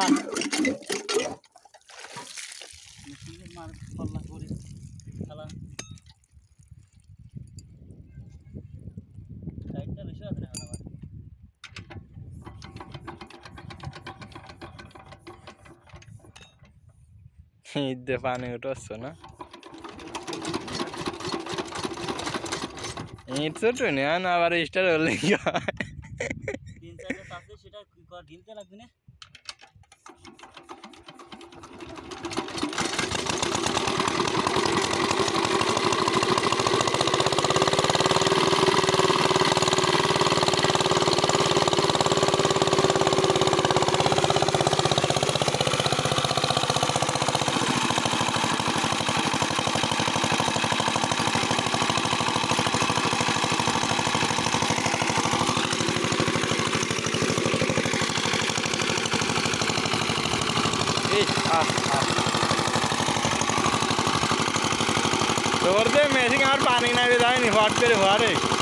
মার পাল্লা করে খেলা লাইটটা বেশি আছে না আবার ঈদে পানি উঠছে না ইট ছোট না আবার স্টার হলে কি হয় 3-4টা আছে সেটা গিলতে লাগবে না তোর দে মেশিন আর পানি নাই যায়নি ফট করে ভরে